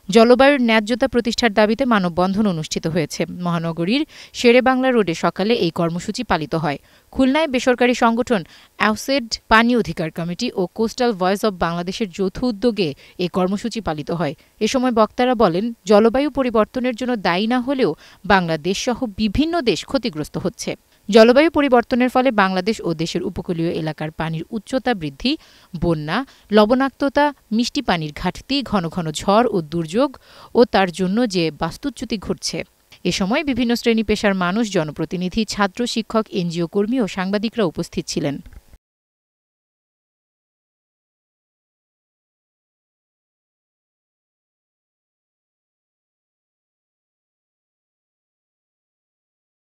জলবায়ুর ন্যায্যতা প্রতিষ্ঠার দাবিতে মানববন্ধন অনুষ্ঠিত হয়েছে। মহানগরীর শেরেবাংলা রোডে সকালে এই কর্মসূচি পালিত হয়। খুলনায় বেসরকারি সংগঠন অ্যাওসেড, পানি অধিকার কমিটি ও কোস্টাল ভয়েস অব বাংলাদেশের যৌথ উদ্যোগে এই কর্মসূচি পালিত হয়। এ সময় বক্তারা বলেন, জলবায়ু পরিবর্তনের জন্য দায়ী না হলেও বাংলাদেশ সহ বিভিন্ন দেশ ক্ষতিগ্রস্ত হচ্ছে। জলবায়ু পরিবর্তনের ফলে বাংলাদেশ ও দেশের উপকূলীয় এলাকার পানির উচ্চতা বৃদ্ধি, বন্যা, লবণাক্ততা, মিষ্টি পানির ঘাটতি, ঘন ঘন ঝড় ও দুর্যোগ ও তার জন্য যে বাস্তুচ্যুতি ঘটছে। এ সময় বিভিন্ন শ্রেণী পেশার মানুষ, জনপ্রতিনিধি, ছাত্র, শিক্ষক, এনজিও কর্মী ও সাংবাদিকরা উপস্থিত ছিলেন।